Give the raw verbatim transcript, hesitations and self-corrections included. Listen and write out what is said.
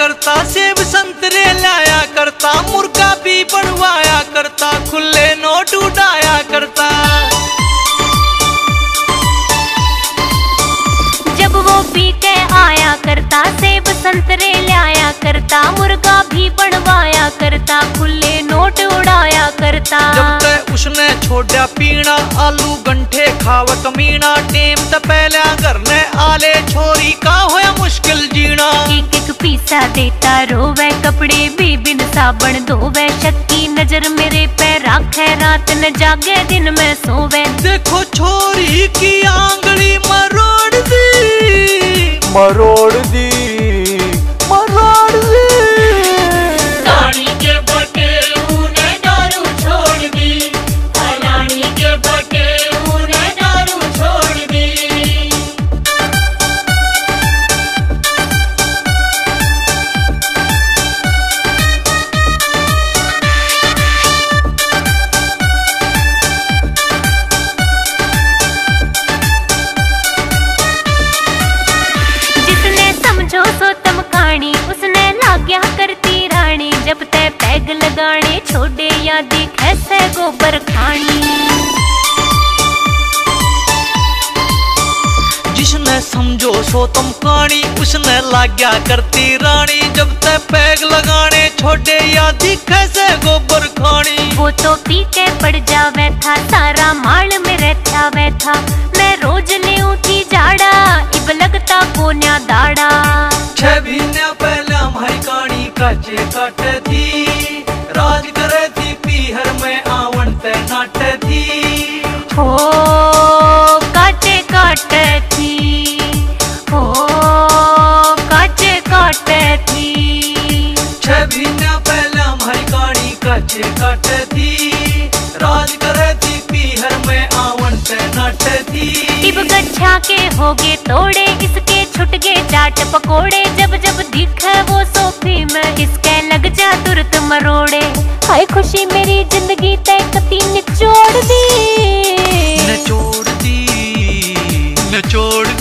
करता, सेब संतरे लाया करता, मुर्गा भी बनवाया करता, खुले नोट उड़ाया करता। जब वो पी के आया करता, सेब संतरे लाया करता, मुर्गा भी बनवाया करता, खुले नोट उड़ाया करता। जब तक उसने छोड़ा पीना, आलू गंठे खाव कमीना, टेम त पहले घर ने आले छोरी का होया मुश्किल जीना। एक एक पीसा देता रोवे, कपड़े भी बिन साबन धोवे, शक्की नजर मेरे पे राखे, रात न जागे दिन में सोवे। देखो छोरी की आंगली मरोड़ दी, मरोड़ दी, मरोड़ दी। रानी के बटे उने दारू छोड़ दी, रानी के बटे उने दारू छोड़ दी। जिसने समझो सो तम कहानी, उसने लाग्या करती रानी, जब ते पैग लगाने छोड़े या दिखे से गोबर खानी। जिसने समझो सो तुम कहानी, उसने लाग्या करती रानी, जब तक पैग लगाने छोड़े या दिखे से गोबर खानी। वो तो पी के पड़ जावे था, सारा माल में रहता वे था, मैं रोज ले उठी जाड़ा, इब लगता कोन्या दाड़ा। छह महीने पहले हमारी कहानी काचे काटे थी, राज करे थी पीहर में आवन ते नाटे थी। हो काटे काटे थी, हो काटे काटे थी। छह महीने पहले हमारी कहानी काचे काटे थी, राज करे थी पीहर में आवन ते नाटे थी। इब गच्छा के होगे तोड़े, इसके छुट गए चाट पकोड़े, जब जब दिखे वो सोफी में, इसके लग जा तुरंत मरोड़े। हाय खुशी मेरी जिंदगी तय कती निचोड़ दी, निचोड़ दी, निचोड़